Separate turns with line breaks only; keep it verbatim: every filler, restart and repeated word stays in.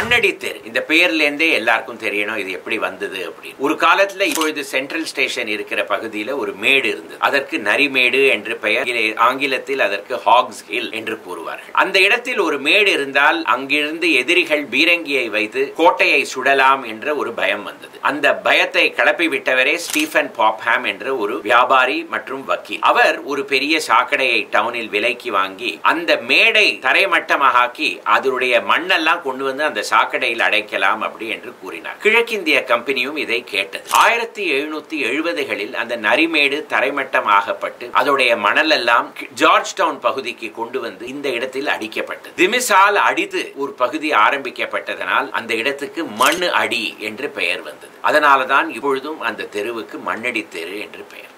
மண்ணடி தெரு இந்த பெயர்ல இருந்தே எல்லாருக்கும் தெரியணும் இது எப்படி வந்தது அப்படின்னு. ஒரு காலத்துல இப்பொழுது சென்ட்ரல் ஸ்டேஷன் இருக்கிற பகுதியில ஒரு மேடு இருந்தது. அதற்கு நரிமேடு என்று பெயர். ஆங்கிலத்தில் அதற்கு ஹாக்ஸ் ஹில் என்று கூறுவார்கள். அந்த இடத்தில் ஒரு மேடு இருந்தால் அங்கிருந்து எதிரிகள் பீரங்கியை வைத்து கோட்டையை சுடலாம் என்ற ஒரு பயம் வந்தது. அந்த பயத்தை கிளப்பி விட்டவரே ஸ்டீஃபன் பாப்ஹாம் என்ற ஒரு வியாபாரி மற்றும் வக்கீல். அவர் ஒரு பெரிய சாக்கடையை டவுனில் விலைக்கு வாங்கி அந்த மேடை தரைமட்டமாக்கி அதனுடைய மண்ணெல்லாம் கொண்டு வந்து அந்த சாக்கடையில் அடைக்கலாம் அப்படி என்று கூறினார். கிழக்கிந்திய கம்பெனியும் இதை கேட்டது. ஆயிரத்தி எழுநூத்தி எழுபதுகளில் அந்த நரிமேடு தரைமட்டமாகப்பட்டு அதோடைய மணல் எல்லாம் ஜார்ஜ் டவுன் பகுதிக்கு கொண்டு வந்து இந்த இடத்தில் அடிக்கப்பட்டது. திமிசால் அடித்து ஒரு பகுதி ஆரம்பிக்கப்பட்டதனால் அந்த இடத்துக்கு மண் அடி என்று பெயர் வந்தது. அதனால்தான் இப்பொழுதும் அந்த தெருவுக்கு மண்ணடி தெரு என்று பெயர்.